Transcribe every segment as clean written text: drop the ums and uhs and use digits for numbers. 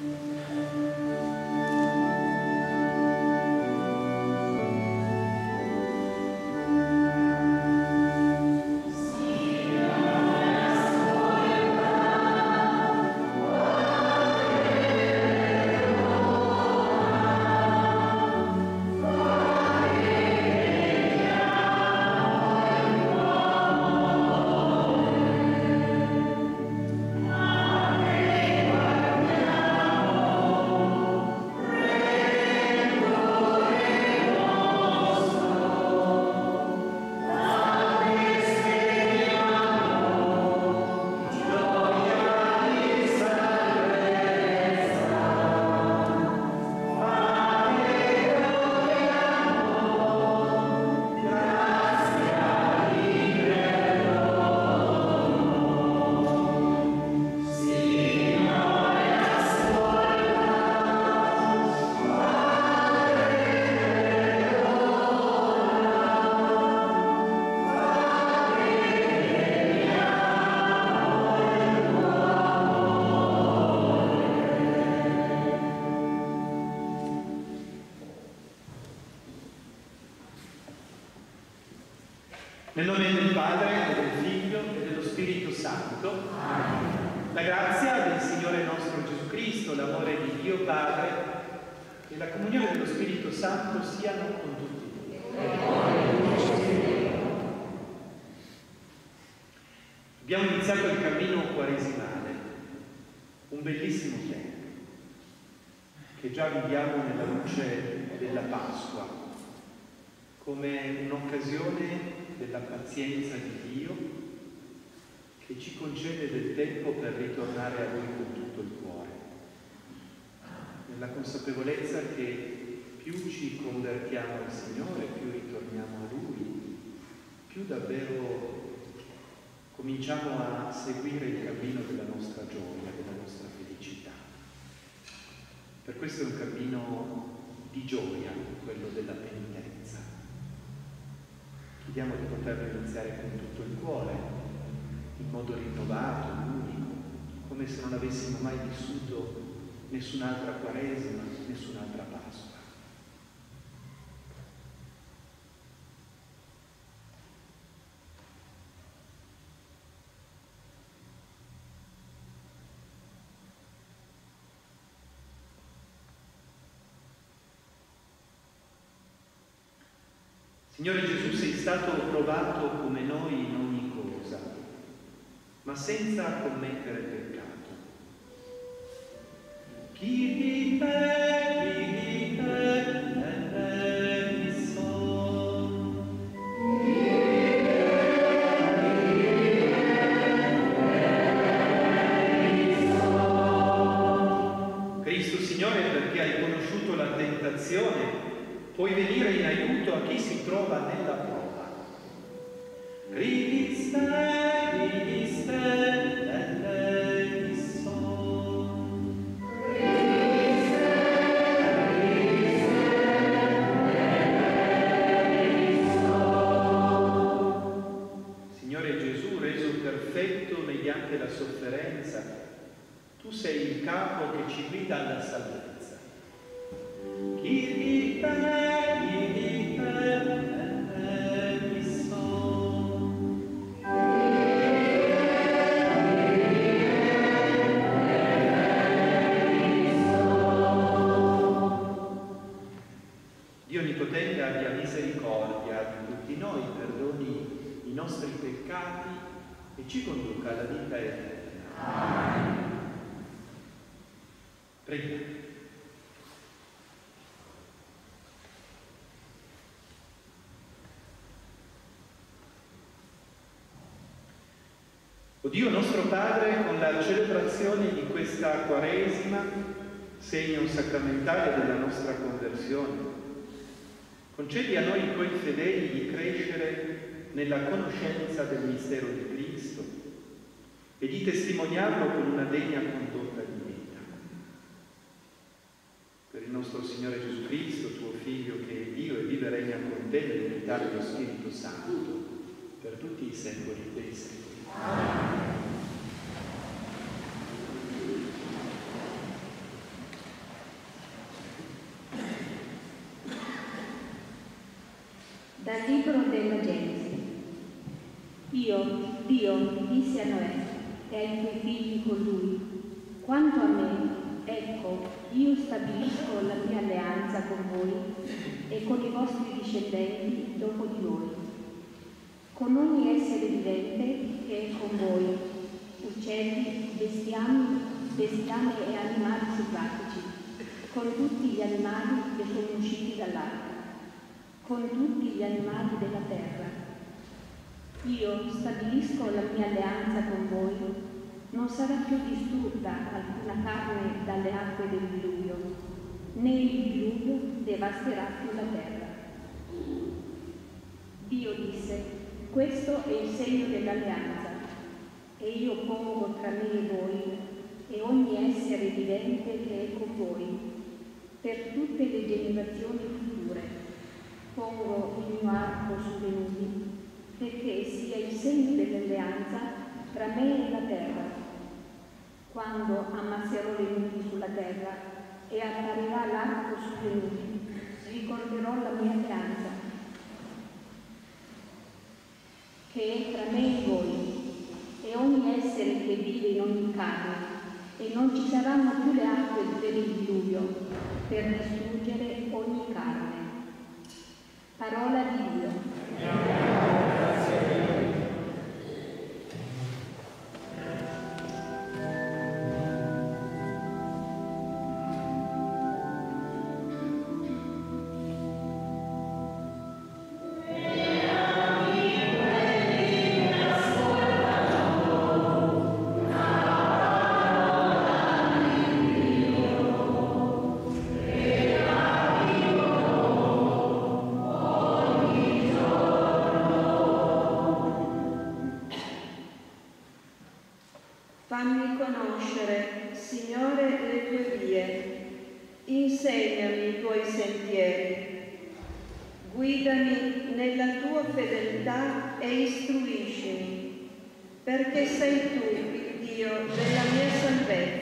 Nel nome del Padre, e del Figlio, e dello Spirito Santo. Amen. La grazia del Signore nostro Gesù Cristo, l'amore di Dio Padre e la comunione dello Spirito Santo siano con tutti. Abbiamo iniziato il cammino quaresimale, un bellissimo tempo, che già viviamo nella luce della Pasqua, come un'occasione della pazienza di Dio che ci concede del tempo per ritornare a Lui con tutto il cuore, nella consapevolezza che più ci convertiamo al Signore, più ritorniamo a Lui, più davvero cominciamo a seguire il cammino della nostra gioia, della nostra felicità. Per questo è un cammino di gioia, quello della penitenza. Chiediamo di poterlo iniziare con tutto il cuore, in modo rinnovato, unico, come se non avessimo mai vissuto nessun'altra Quaresima, nessun'altra Pasqua. Signore Gesù, sei stato provato come noi in ogni cosa, ma senza commettere peccato. Chi di te, mi son. Cristo Signore, perché hai conosciuto la tentazione, puoi venire in aiuto a chi si trova nella prova. Criste, Signore Gesù, reso perfetto mediante la sofferenza, tu sei il capo che ci guida alla salvezza. Chi di te, Dio Onnipotente abbia misericordia di tutti noi, perdoni i nostri peccati e ci conduca alla vita eterna. Amen. Preghiamo. O Dio nostro Padre, con la celebrazione di questa Quaresima, segno sacramentale della nostra conversione, concedi a noi tuoi fedeli di crescere nella conoscenza del mistero di Cristo e di testimoniarlo con una degna condotta di vita. Per il nostro Signore Gesù Cristo, tuo Figlio, che è Dio e vive e regna con te nell'unità dello Spirito Santo, per tutti i secoli dei secoli. Amen. Dal libro della Genesi. Io, Dio, dissi a Noè e ai tuoi figli con lui: quanto a me, ecco, io stabilisco la mia alleanza con voi e con i vostri discendenti dopo di voi, con ogni essere vivente che è con voi, uccelli, bestiame e animali selvatici, con tutti gli animali che sono usciti dall'arca, con tutti gli animali della terra. Io stabilisco la mia alleanza con voi, non sarà più distrutta alcuna carne dalle acque del diluvio, né il diluvio devasterà più la terra. Dio disse: questo è il segno dell'alleanza, e io pongo tra me e voi e ogni essere vivente che è con voi, per tutte le generazioni future. Pongo il mio arco sulle nubi, perché sia il segno dell'alleanza tra me e la terra. Quando ammasserò le nubi sulla terra e apparirà l'arco sulle nubi, ricorderò la mia alleanza, che è tra me e voi, e ogni essere che vive in ogni carne, e non ci saranno più le acque per il diluvio, per distruggere ogni carne. Parola di Dio. Fammi conoscere, Signore, le tue vie, insegnami i tuoi sentieri, guidami nella tua fedeltà e istruiscimi, perché sei tu il Dio della mia salvezza.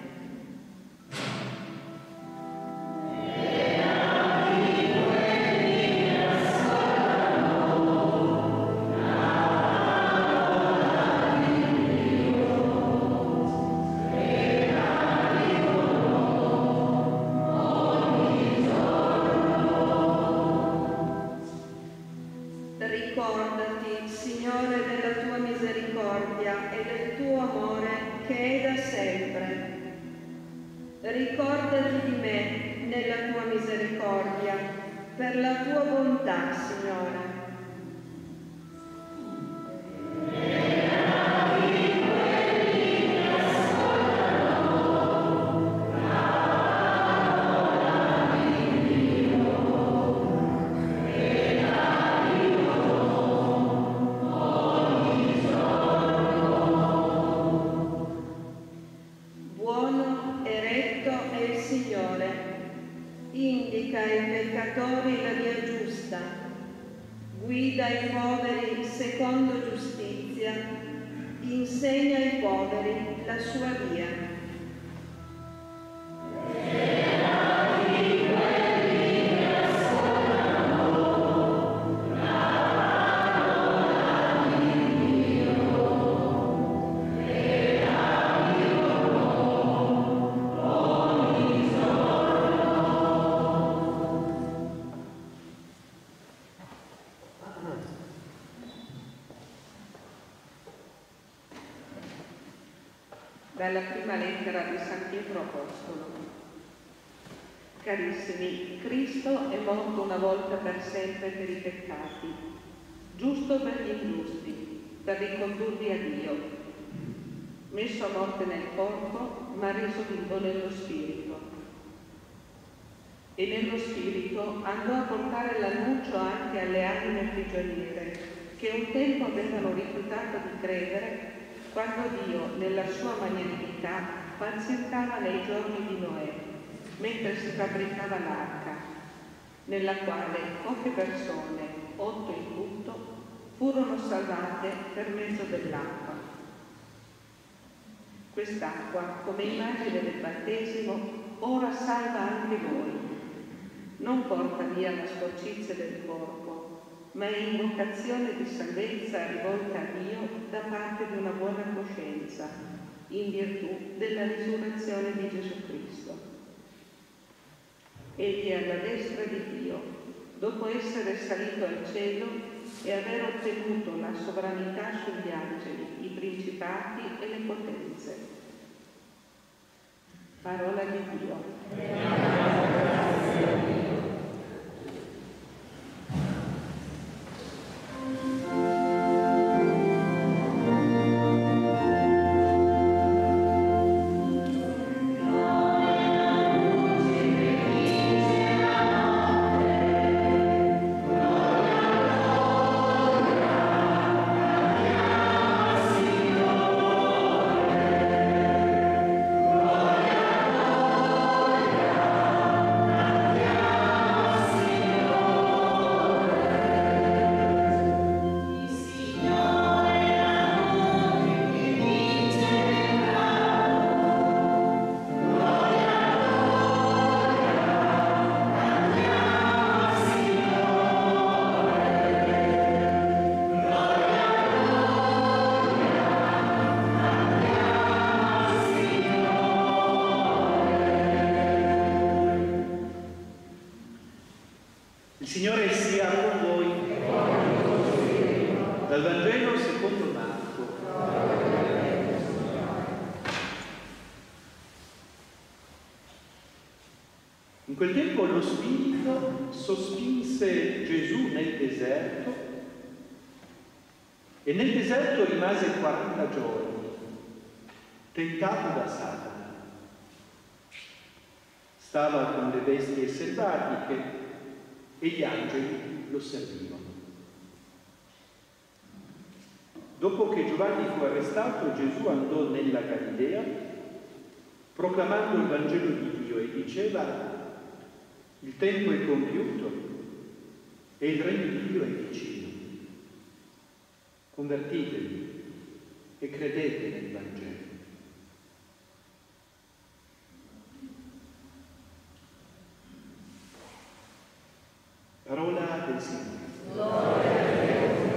Ricordati, Signore, della tua misericordia e del tuo amore che è da sempre. Ricordati di me nella tua misericordia, per la tua bontà, Signore. Indica ai peccatori la via giusta, guida i poveri secondo giustizia, insegna ai poveri la sua via. Dalla prima lettera di San Pietro Apostolo. Carissimi, Cristo è morto una volta per sempre per i peccati, giusto per gli ingiusti, per ricondurli a Dio, messo a morte nel corpo, ma reso vivo nello spirito. E nello spirito andò a portare l'annuncio anche alle anime prigioniere, che un tempo avevano rifiutato di credere, quando Dio, nella sua magnanimità, pazientava nei giorni di Noè, mentre si fabbricava l'arca, nella quale poche persone, 8 in tutto, furono salvate per mezzo dell'acqua. Quest'acqua, come immagine del battesimo, ora salva anche voi. Non porta via la sporcizia del corpo, ma è invocazione di salvezza rivolta a Dio da parte di una buona coscienza, in virtù della risurrezione di Gesù Cristo. Egli è alla destra di Dio, dopo essere salito al cielo e aver ottenuto la sovranità sugli angeli, i principati e le potenze. Parola di Dio. Il Signore sia con voi. Dal Vangelo secondo Marco. In quel tempo lo Spirito sospinse Gesù nel deserto e nel deserto rimase 40 giorni, tentato da Satana. Stava con le bestie selvatiche e gli angeli lo servivano. Dopo che Giovanni fu arrestato, Gesù andò nella Galilea proclamando il Vangelo di Dio e diceva: il tempo è compiuto e il regno di Dio è vicino. Convertitevi e credete nel Vangelo. Parola del Signore. Gloria a Dio.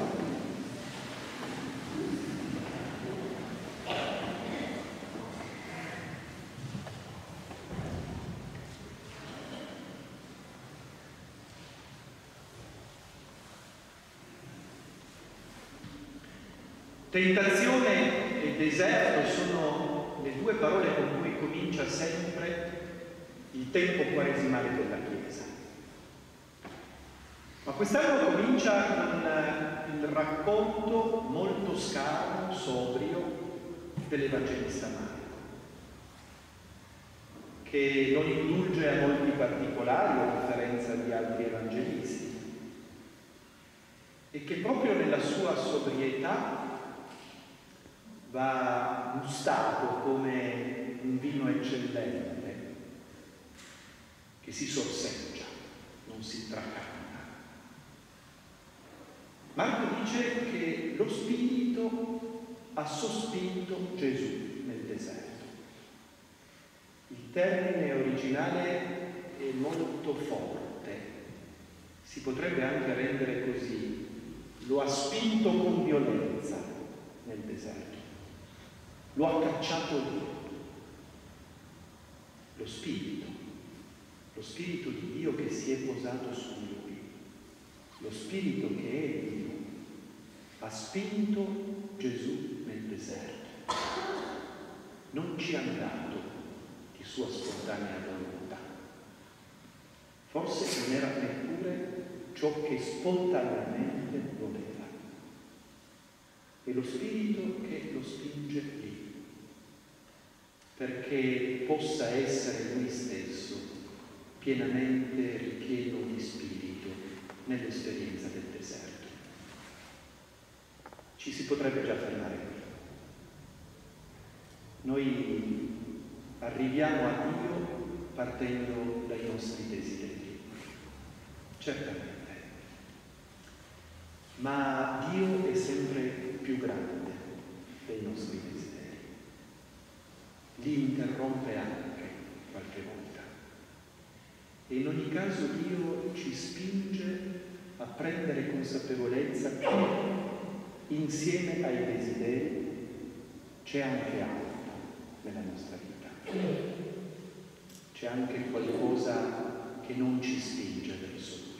Tentazione e deserto sono le due parole con cui comincia sempre il tempo quaresimale della Chiesa. Ma quest'anno comincia con il racconto molto scaro, sobrio, dell'Evangelista Marco, che non indulge a molti particolari a differenza di altri evangelisti e che proprio nella sua sobrietà va gustato come un vino eccellente che si sorseggia, non si tracanta. Marco dice che lo Spirito ha sospinto Gesù nel deserto. Il termine originale è molto forte, si potrebbe anche rendere così: lo ha spinto con violenza nel deserto, lo ha cacciato lì. Lo Spirito di Dio che si è posato su lui, lo Spirito che è Dio, ha spinto Gesù nel deserto. Non ci ha dato di sua spontanea volontà. Forse non era neppure ciò che spontaneamente voleva. È lo Spirito che lo spinge lì, perché possa essere lui stesso pienamente ripieno di Spirito nell'esperienza del deserto. Ci si potrebbe già fermare qui. Noi arriviamo a Dio partendo dai nostri desideri, certamente, ma Dio è sempre più grande dei nostri desideri. Li interrompe anche qualche volta. E in ogni caso Dio ci spinge a prendere consapevolezza che insieme ai desideri c'è anche altro nella nostra vita. C'è anche qualcosa che non ci spinge verso Lui.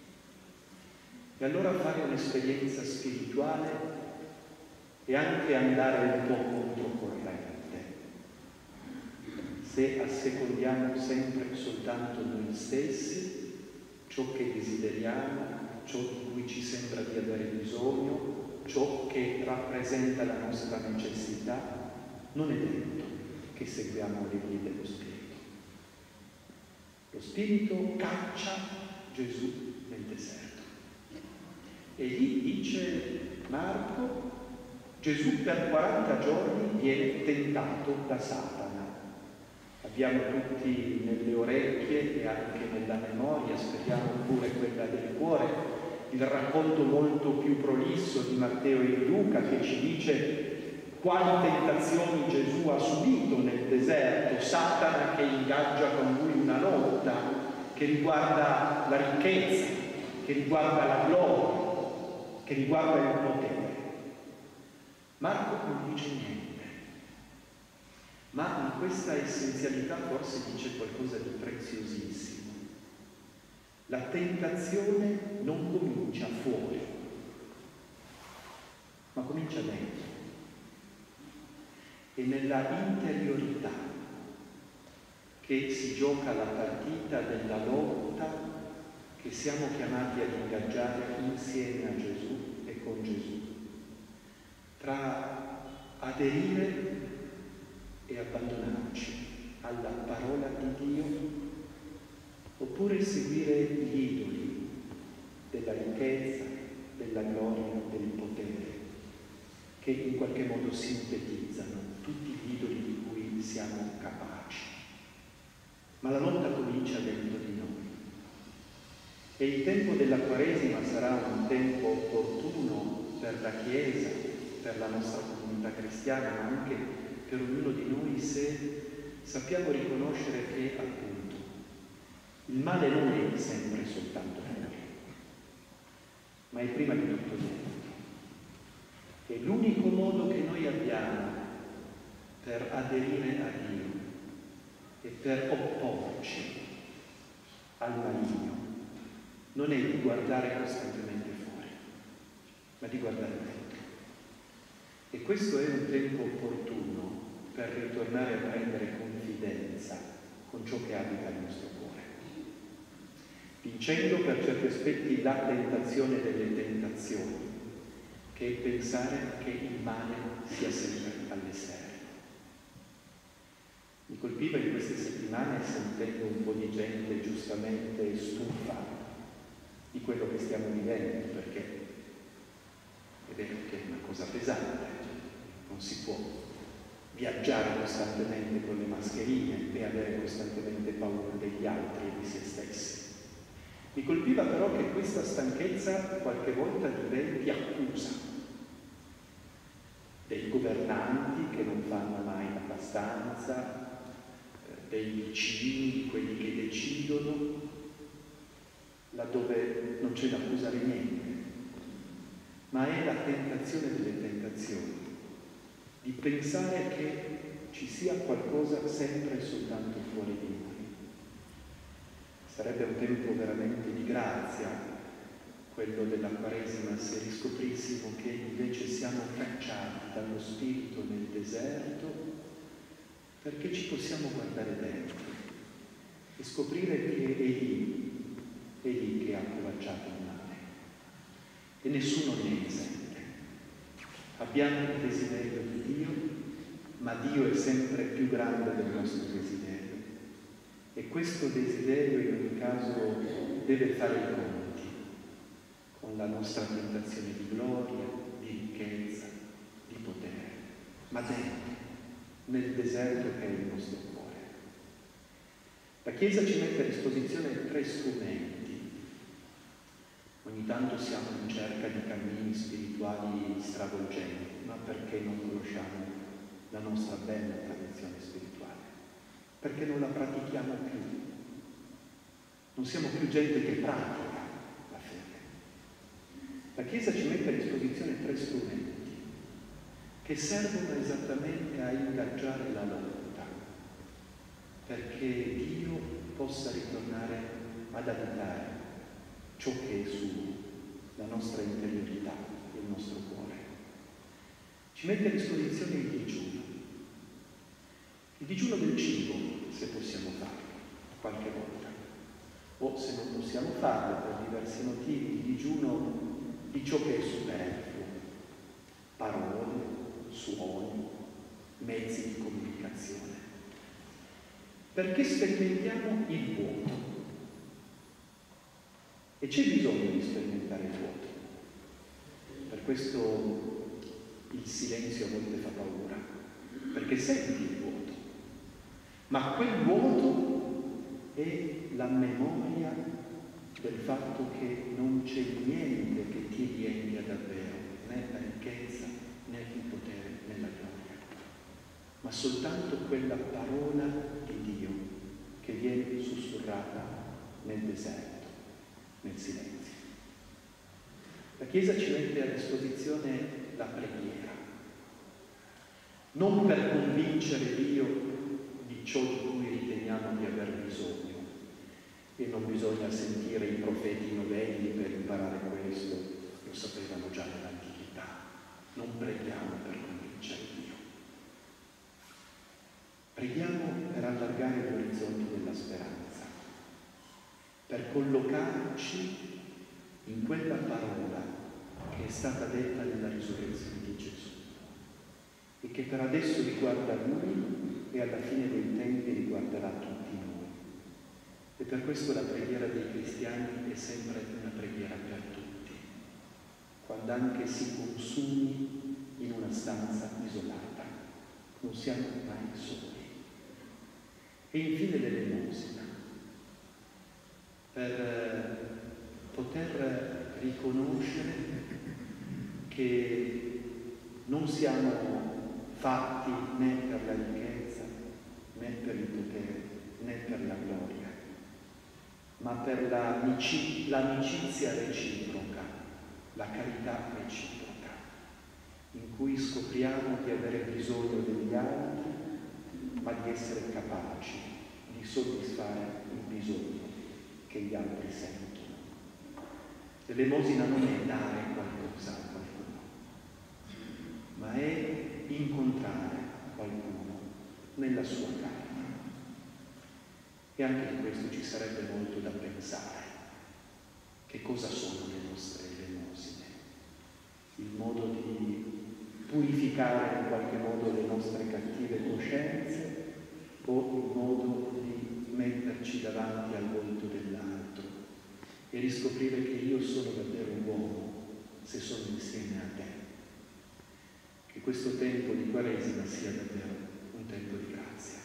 E allora fare un'esperienza spirituale e anche andare un po' controcorrente. Se assecondiamo sempre soltanto noi stessi, ciò che desideriamo, ciò di cui ci sembra di avere bisogno, ciò che rappresenta la nostra necessità, non è detto che seguiamo le vie dello Spirito. Lo Spirito caccia Gesù nel deserto. E lì dice Marco, Gesù per 40 giorni viene tentato da Satana. Abbiamo tutti nelle orecchie e anche nella memoria, speriamo pure quella del cuore, il racconto molto più prolisso di Matteo e di Luca che ci dice quali tentazioni Gesù ha subito nel deserto, Satana che ingaggia con lui una lotta che riguarda la ricchezza, che riguarda la gloria, che riguarda il potere. Marco non dice niente. Ma in questa essenzialità forse dice qualcosa di preziosissimo. La tentazione non comincia fuori, ma comincia dentro. E nella interiorità che si gioca la partita della lotta che siamo chiamati ad ingaggiare insieme a Gesù e con Gesù. Tra aderire e abbandonarci alla parola di Dio, oppure seguire gli idoli della ricchezza, della gloria, del potere, che in qualche modo sintetizzano tutti gli idoli di cui siamo capaci. Ma la lotta comincia dentro di noi. E il tempo della Quaresima sarà un tempo opportuno per la Chiesa, per la nostra comunità cristiana, ma anche per ognuno di noi se sappiamo riconoscere che appunto il male non è sempre soltanto fuori, ma è prima di tutto dentro. E l'unico modo che noi abbiamo per aderire a Dio e per opporci al maligno non è di guardare costantemente fuori, ma di guardare dentro. E questo è un tempo opportuno per ritornare a prendere confidenza con ciò che abita il nostro cuore, vincendo per certi aspetti la tentazione delle tentazioni, che è pensare che il male sia sempre all'esterno. Mi colpiva in queste settimane sentendo un po' di gente giustamente stufa di quello che stiamo vivendo, perché è vero che è una cosa pesante, non si può viaggiare costantemente con le mascherine e avere costantemente paura degli altri e di se stessi. Mi colpiva però che questa stanchezza qualche volta diventi accusa dei governanti che non fanno mai abbastanza, dei vicini, di quelli che decidono, laddove non c'è da accusare niente, ma è la tentazione delle tentazioni, di pensare che ci sia qualcosa sempre e soltanto fuori di noi. Sarebbe un tempo veramente di grazia, quello della Quaresima, se riscoprissimo che invece siamo cacciati dallo Spirito nel deserto, perché ci possiamo guardare dentro e scoprire che è lì che ha combaciato il male. E nessuno ne è esente. Abbiamo il desiderio di Dio, ma Dio è sempre più grande del nostro desiderio. E questo desiderio in ogni caso deve fare i conti con la nostra tentazione di gloria, di ricchezza, di potere, ma dentro, nel deserto che è il nostro cuore. La Chiesa ci mette a disposizione 3 strumenti. Ogni tanto siamo in cerca di cammini spirituali stravolgenti, ma perché non conosciamo la nostra bella tradizione spirituale? Perché non la pratichiamo più. Non siamo più gente che pratica la fede, Chiesa ci mette a disposizione 3 strumenti che servono esattamente a ingaggiare la lotta, perché Dio possa ritornare ad abitare ciò che è sulla nostra interiorità, il nostro cuore. Ci mette a disposizione il digiuno del cibo, se possiamo farlo, qualche volta, o se non possiamo farlo per diversi motivi, il digiuno di ciò che è superfluo, parole, suoni, mezzi di comunicazione, perché sperimentiamo il vuoto. E c'è bisogno di sperimentare il vuoto. Per questo il silenzio a volte fa paura, perché senti il vuoto. Ma quel vuoto è la memoria del fatto che non c'è niente che ti riempia davvero, né la ricchezza, né il potere, né la gloria, ma soltanto quella parola di Dio che viene sussurrata nel deserto, nel silenzio. La Chiesa ci mette a disposizione la preghiera, non per convincere Dio di ciò di cui riteniamo di aver bisogno, e non bisogna sentire i profeti novelli per imparare questo, lo sapevano già nell'antichità. Non preghiamo per convincere Dio, preghiamo per allargare gli orizzonti della speranza, per collocarci in quella parola che è stata detta nella risurrezione di Gesù e che per adesso riguarda Lui e alla fine dei tempi riguarderà tutti noi. E per questo la preghiera dei cristiani è sempre una preghiera per tutti, quando anche si consumi in una stanza isolata, non siamo mai soli. E infine l'elemosina, per poter riconoscere che non siamo fatti né per la ricchezza, né per il potere, né per la gloria, ma per l'amicizia reciproca, la carità reciproca, in cui scopriamo di avere bisogno degli altri, ma di essere capaci di soddisfare il bisogno che gli altri sentono. L'elemosina non è dare qualcosa a qualcuno, ma è incontrare qualcuno nella sua carne. E anche di questo ci sarebbe molto da pensare. Che cosa sono le nostre elemosine? Il modo di purificare in qualche modo le nostre cattive coscienze o il modo di metterci davanti al volto dell'altro e riscoprire che io sono davvero un uomo se sono insieme a te. Che questo tempo di Quaresima sia davvero un tempo di grazia.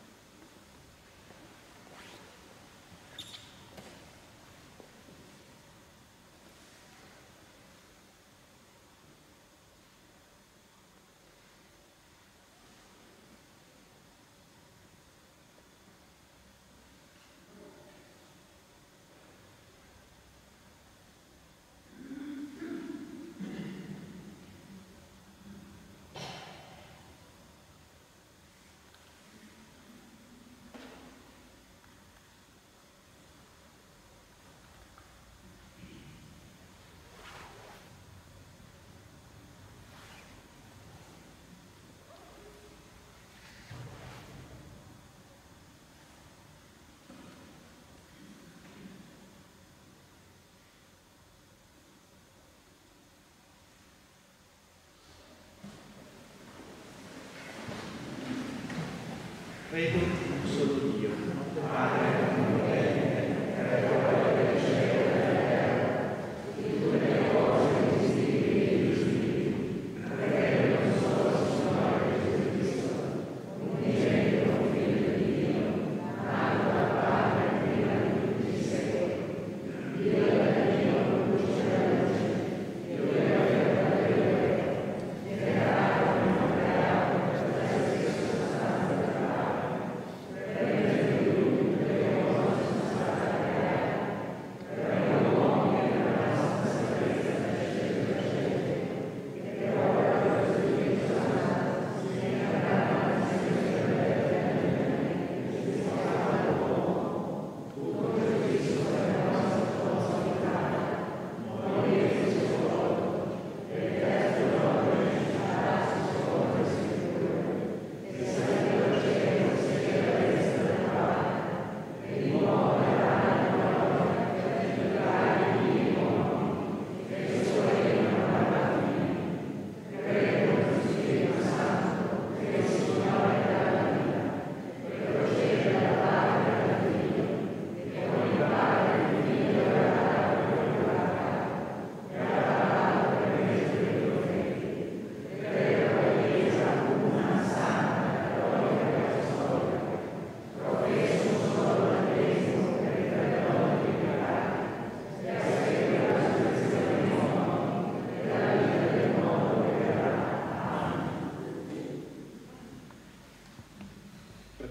Credo in un solo Dio, Padre onnipotente, creatore del cielo e della terra, di tutte le cose visibili e invisibili. Credo in un solo Signore Gesù Cristo, unigenito Figlio di Dio, nato dal Padre prima di tutti i secoli, Dio da Dio, luce della luce, Dio da Dio, generato e non creato per la stessa sostanza del Padre.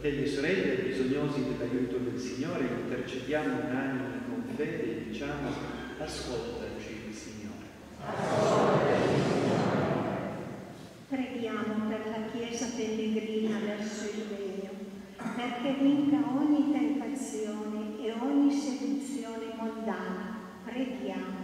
Fratelli e sorelle, bisognosi dell'aiuto del Signore, intercediamo unanimi con fede e diciamo: ascoltaci, Signore. Preghiamo per la Chiesa pellegrina verso il regno, perché vinca ogni tentazione e ogni seduzione mondana. Preghiamo.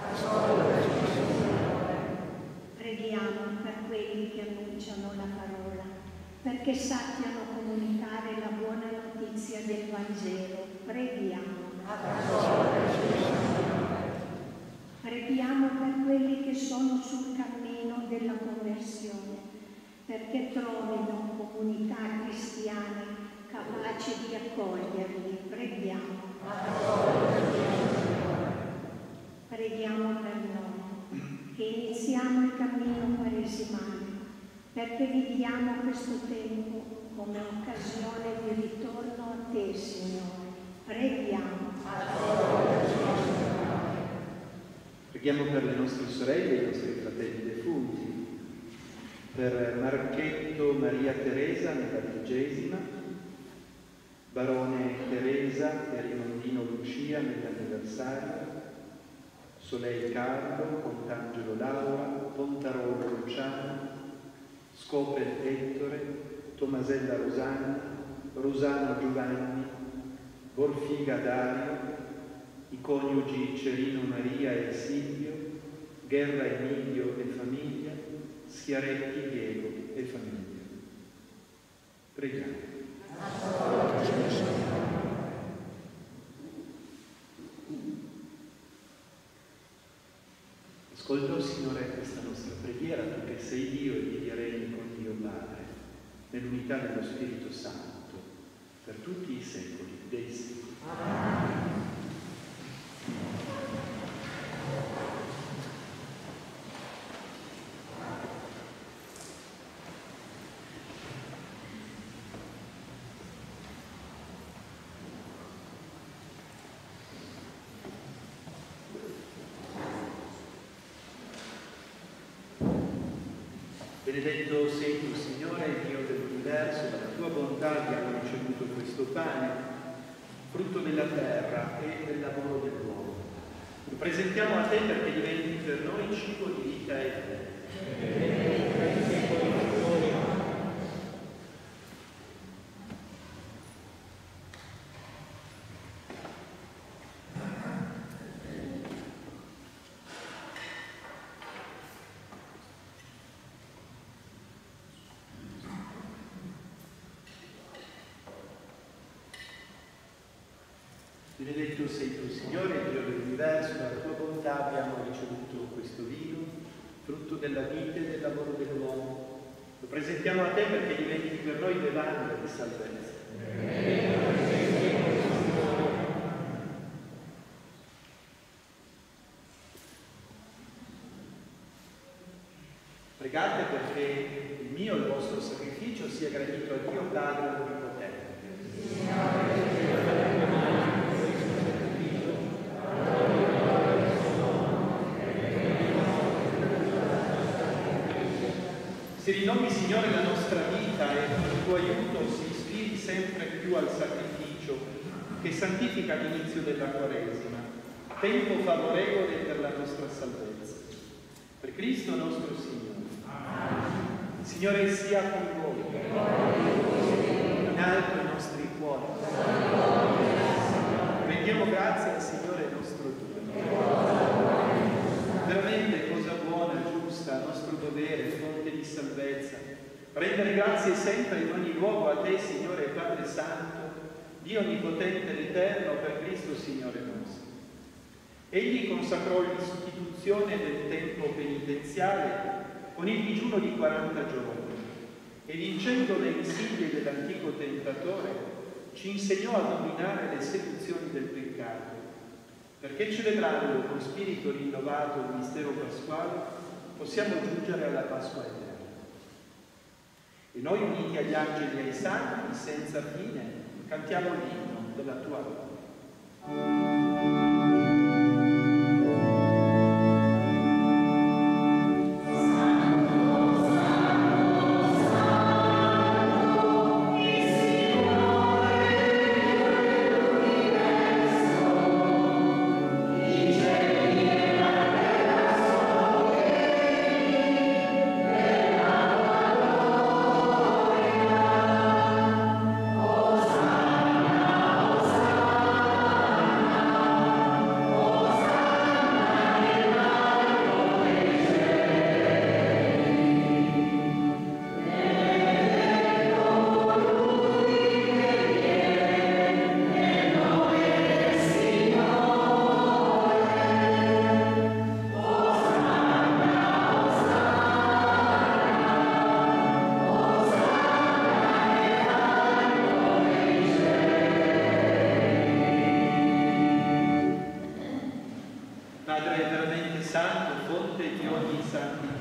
Preghiamo per quelli che annunciano la parola, perché sappiano comunicare la buona notizia del Vangelo. Preghiamo. Preghiamo per quelli che sono sul cammino della conversione, perché trovino comunità cristiane capaci di accoglierli. Preghiamo. Preghiamo per noi, che iniziamo il cammino quaresimale, perché viviamo questo tempo come occasione di ritorno a Te, Signore. Preghiamo. Preghiamo per le nostre sorelle e i nostri fratelli defunti, per Marchetto Maria Teresa nella 20ª, Barone Teresa e Rimondino Lucia nell'anniversario, Solei Carlo, Contangelo Laura, Pontarolo Luciano, Scopel Ettore, Tomasella Rosanna, Rosano Giovanni, Borfiga Dario, i coniugi Cerino Maria e Silvio, Guerra Emilio e famiglia, Schiaretti Diego e famiglia. Preghiamo. Ascolta, Signore, questa nostra preghiera, tu che sei Dio e vivi e regni con Dio Padre, nell'unità dello Spirito Santo, per tutti i secoli dei secoli. Amen. Benedetto sei tu, Signore, Dio dell'universo, dalla tua bontà abbiamo ricevuto questo pane, frutto della terra e del lavoro dell'uomo. Lo presentiamo a te perché diventi per noi cibo di vita eterna. Benedetto sei tu, Signore, Dio dell'universo, dalla tua bontà abbiamo ricevuto questo vino, frutto della vita e del lavoro dell'uomo. Lo presentiamo a te perché diventi per noi bevanda di salvezza. Pregate perché il mio e il vostro sacrificio sia gradito a Dio Padre Onnipotente. Si rinnovi, Signore, la nostra vita e con il tuo aiuto si ispiri sempre più al sacrificio che santifica l'inizio della Quaresima, tempo favorevole per la nostra salvezza. Per Cristo nostro Signore. Il Signore sia con voi. In alto i nostri cuori. Rendiamo grazie al Signore nostro Dio. Veramente cosa buona, giusta, nostro dovere, fonte di salvezza. Rendere grazie sempre in ogni luogo a te, Signore Padre Santo, Dio Onnipotente ed Eterno, per Cristo Signore nostro. Egli consacrò l'istituzione del tempo penitenziale con il digiuno di 40 giorni e, vincendo le insidie dell'antico tentatore, ci insegnò a dominare le seduzioni del peccato, perché celebrando con spirito rinnovato il mistero pasquale possiamo giungere alla Pasqua eterna. E noi, uniti agli angeli e ai santi, senza fine, cantiamo l'inno della tua gloria. Santo, Santo, Santo,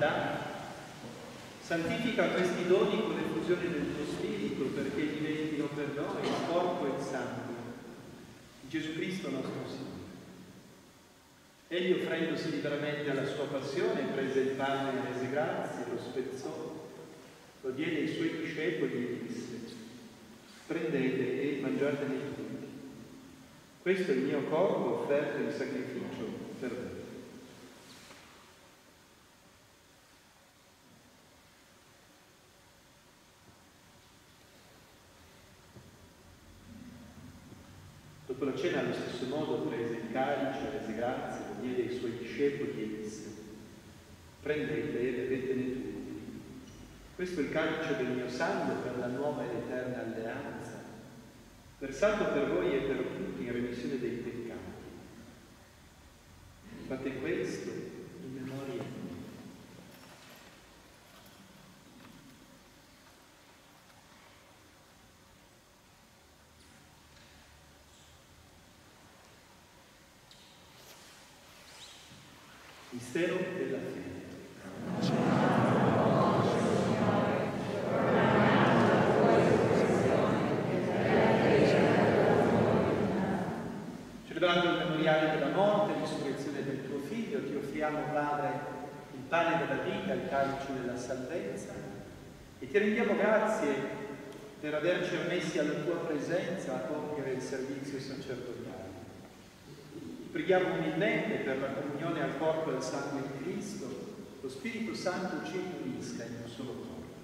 santità, santifica questi doni con l'effusione del tuo Spirito perché diventino per noi il corpo e il sangue di Gesù Cristo nostro Signore. Egli, offrendosi liberamente alla sua passione, prese il pane e rese grazie, lo spezzò, lo diede ai suoi discepoli e disse: prendete e mangiatene tutti. Questo è il mio corpo offerto in sacrificio per voi. Dopo la cena, allo stesso modo, prese il calice, rese grazie, lo diede ai suoi discepoli e disse: prendete e bevetene tutti. Questo è il calice del mio sangue per la nuova ed eterna alleanza, versato per voi e per tutti in remissione dei peccati. Fate questo in memoria di me. Mistero della fede. Celebrando il memoriale della morte e risurrezione del tuo Figlio, ti offriamo, Padre, il pane della vita, il calice della salvezza, e ti rendiamo grazie per averci ammessi alla tua presenza a compiere il servizio sacerdotale. Preghiamo umilmente per la comunione al corpo e al sangue di Cristo, lo Spirito Santo ci unisca in un solo corpo.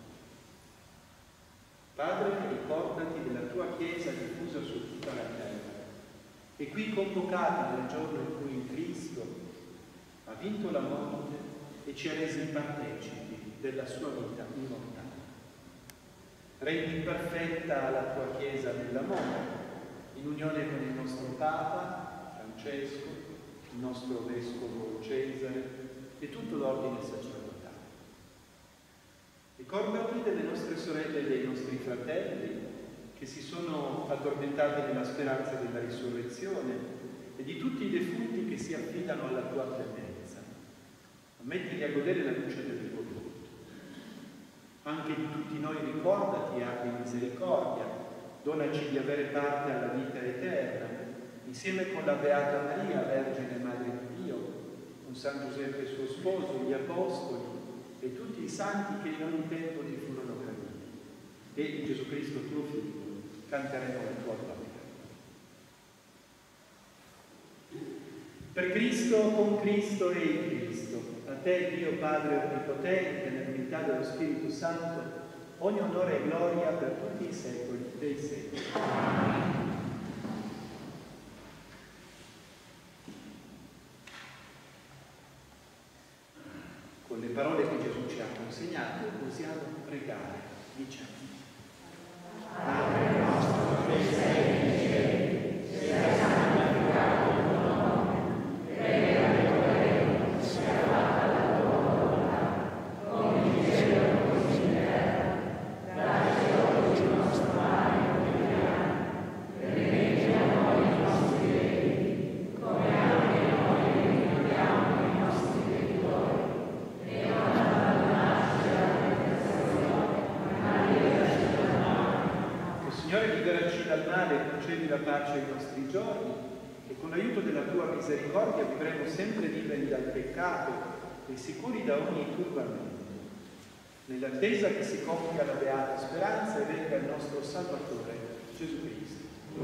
Padre, ricordati della tua Chiesa diffusa su tutta la terra e qui convocata nel giorno in cui in Cristo ha vinto la morte e ci ha resi partecipi della sua vita immortale. Rendi perfetta la tua Chiesa nell'amore, in unione con il nostro Papa Francesco, il nostro Vescovo Cesare e tutto l'ordine sacerdotale. Ricordati delle nostre sorelle e dei nostri fratelli che si sono addormentati nella speranza della risurrezione e di tutti i defunti che si affidano alla tua clemenza. Ammettili a godere la luce del tuo volto. Anche di tutti noi ricordati e abbi misericordia, donaci di avere parte alla vita eterna, insieme con la Beata Maria, Vergine Madre di Dio, con San Giuseppe suo sposo, gli Apostoli e tutti i santi che in ogni tempo ti furono graditi. E in Gesù Cristo tuo Figlio canteremo la tua gloria. Per Cristo, con Cristo e in Cristo, a te Dio Padre Onnipotente, nell'unità dello Spirito Santo, ogni onore e gloria per tutti i secoli dei secoli. Con le parole che Gesù ci ha consegnato possiamo pregare, diciamo: Padre nostro che sei nei cieli, sia santificato il tuo nome, venga il tuo regno, sia fatta la tua volontà, come in cielo così in terra. Dacci oggi il nostro pane quotidiano, rimetti a noi i nostri debiti, come anche noi rimettiamo i nostri debitori. E non abbandonarci alla tentazione, ma liberaci dal male. Signore, liberaci dal male e concedi la pace ai nostri giorni, e con l'aiuto della tua misericordia vivremo sempre liberi dal peccato e sicuri da ogni turbamento, nell'attesa che si compia la beata speranza e venga il nostro Salvatore Gesù Cristo.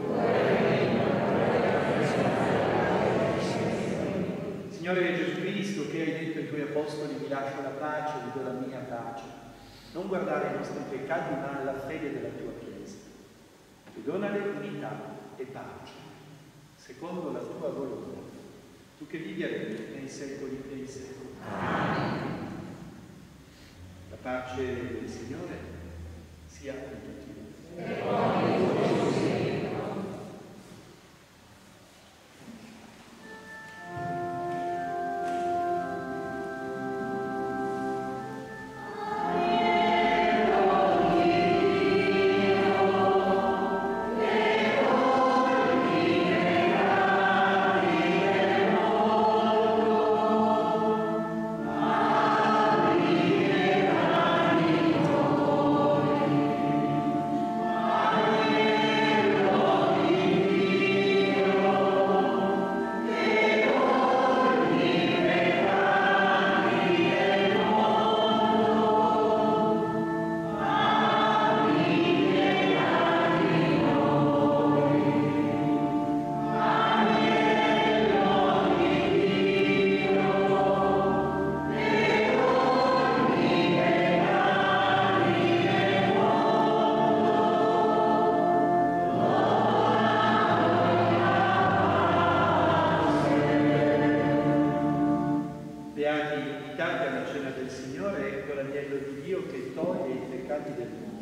Signore Gesù Cristo, che hai detto ai tuoi apostoli: vi lascio la pace, vi do la mia pace, non guardare ai nostri peccati ma alla fede della tua Chiesa, e donale unità e pace, secondo la tua volontà, tu che vivi e regni nei secoli dei secoli. Amen. La pace del Signore sia con tutti voi. Amen. peccati del mondo.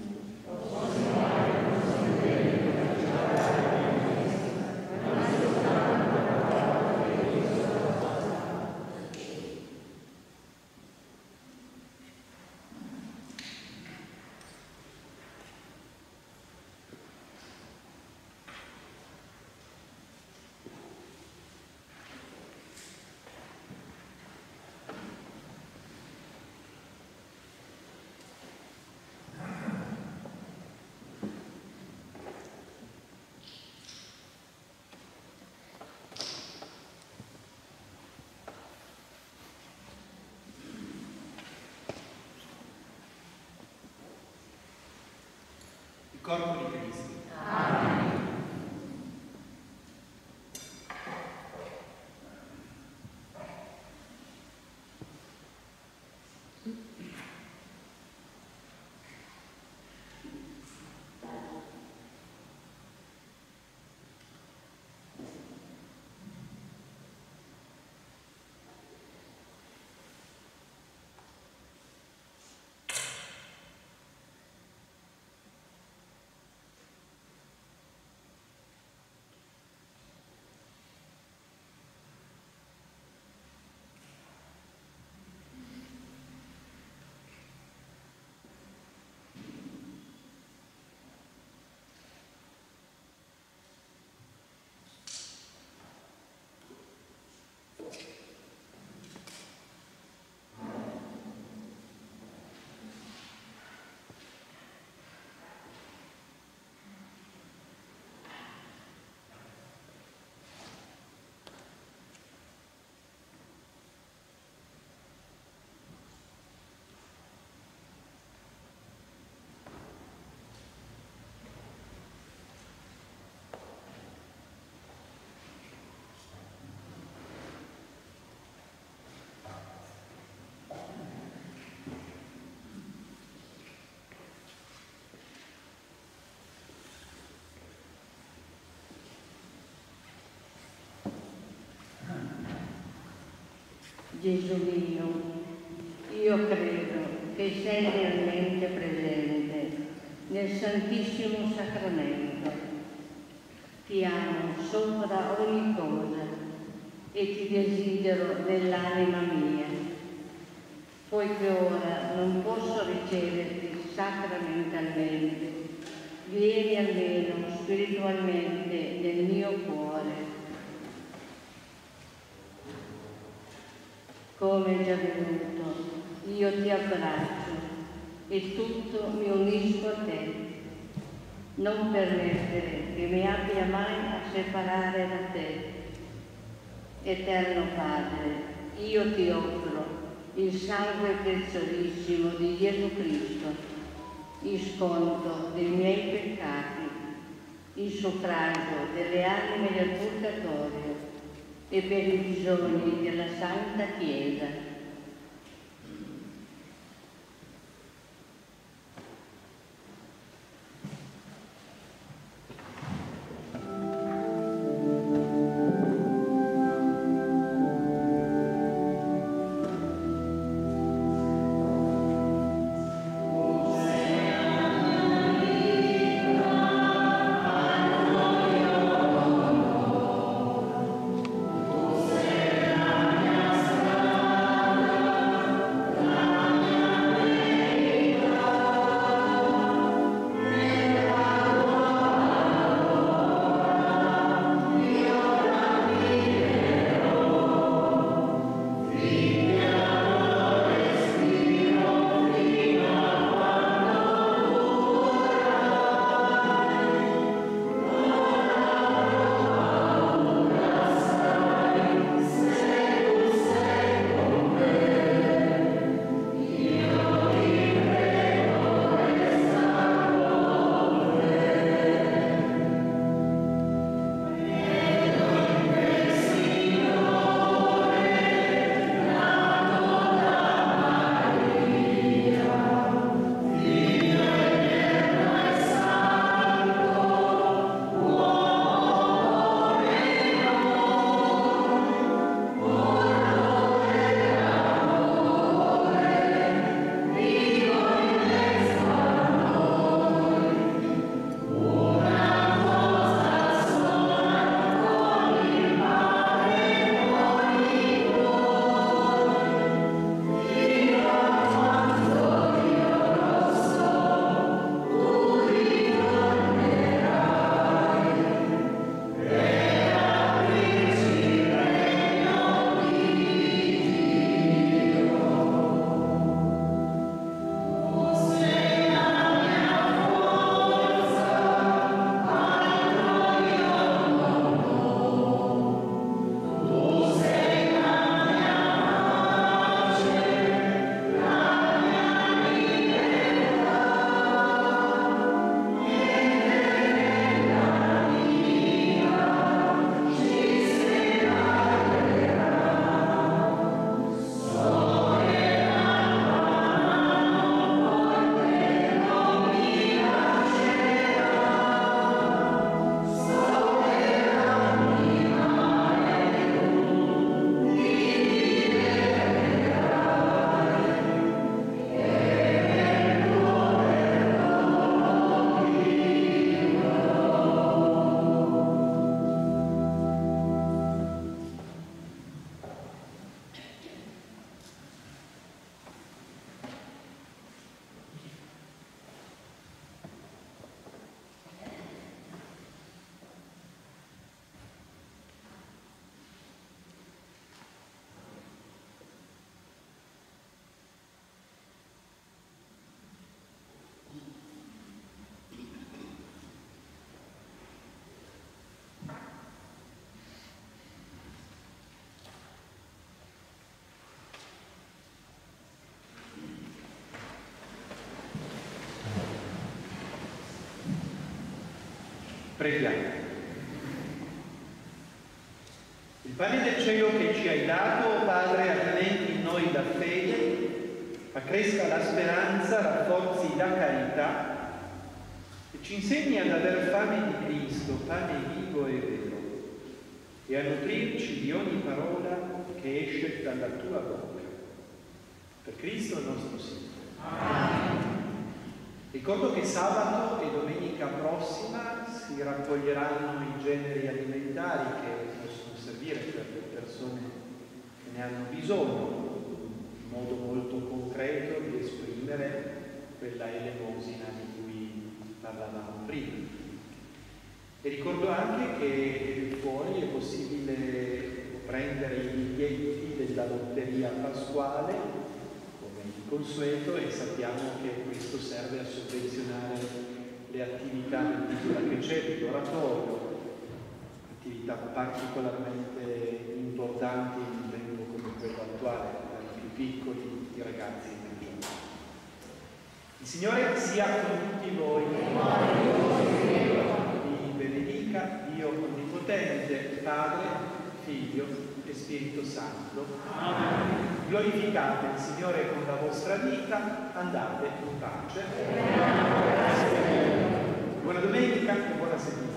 Corpo di Cristo. Amen. Gesù mio, io credo che sei realmente presente nel Santissimo Sacramento. Ti amo sopra ogni cosa e ti desidero nell'anima mia. Poiché ora non posso riceverti sacramentalmente, vieni almeno spiritualmente nel mio cuore. Come già venuto, io ti abbraccio e tutto mi unisco a te. Non permettere che mi abbia mai a separare da te. Eterno Padre, io ti offro il sangue preziosissimo di Gesù Cristo, in sconto dei miei peccati, in suffragio delle anime del purgatorio e per i bisogni della Santa Chiesa. Preghiamo. Il pane del cielo che ci hai dato, Padre, alimenti in noi la fede, accresca la speranza, rafforzi la carità e ci insegni ad aver fame di Cristo, pane vivo e vero, e a nutrirci di ogni parola che esce dalla tua bocca. Per Cristo il nostro Signore. Amen. Ricordo che sabato e domenica prossima si raccoglieranno i generi alimentari che possono servire per le persone che ne hanno bisogno, in modo molto concreto di esprimere quella elemosina di cui parlavamo prima. E ricordo anche che fuori è possibile prendere i biglietti della lotteria pasquale consueto, e sappiamo che questo serve a sovvenzionare le attività del tipo che c'è, l'oratorio, attività particolarmente importanti in un tempo come quello attuale, per i più piccoli, i ragazzi e i giovani. Il Signore sia con tutti voi, vi benedica Dio Onnipotente, Padre, Figlio e Spirito Santo. Amen. Glorificate il Signore con la vostra vita, andate in pace. Buona domenica e buona settimana.